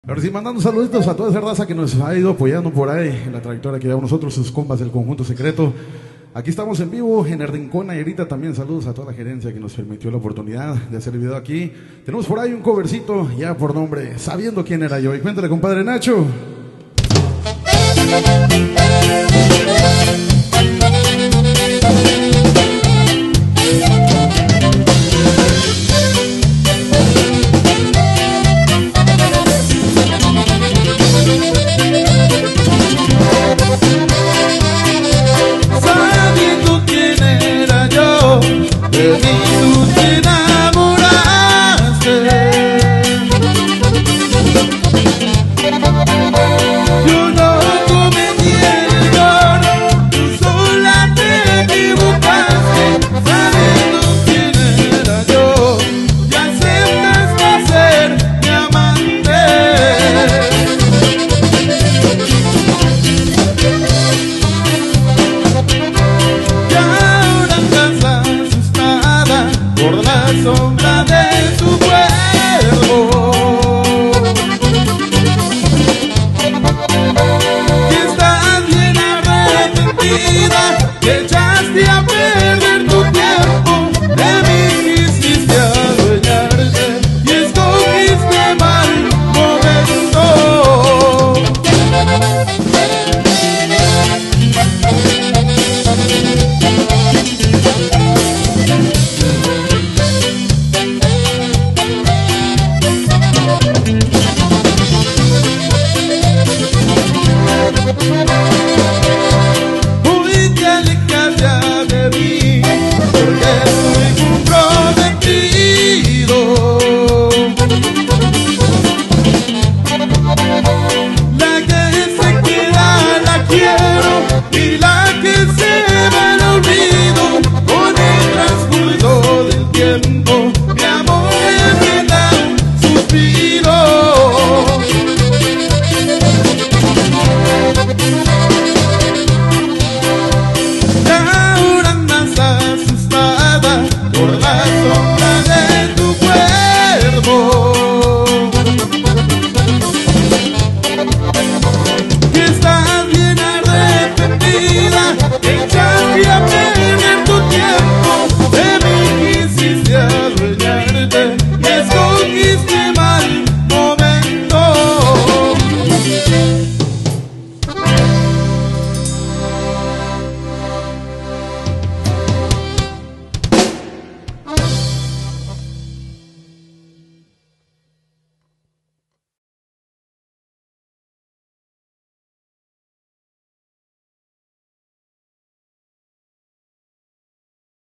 Ahora sí, mandando saluditos a toda esa raza que nos ha ido apoyando por ahí en la trayectoria que llevamos nosotros, sus compas del Conjunto Secreto. Aquí estamos en vivo en el Rincón Nayarita. También saludos a toda la gerencia que nos permitió la oportunidad de hacer el video aquí. Tenemos por ahí un covercito ya por nombre Sabiendo Quién Era Yo. Y cuéntale, compadre Nacho.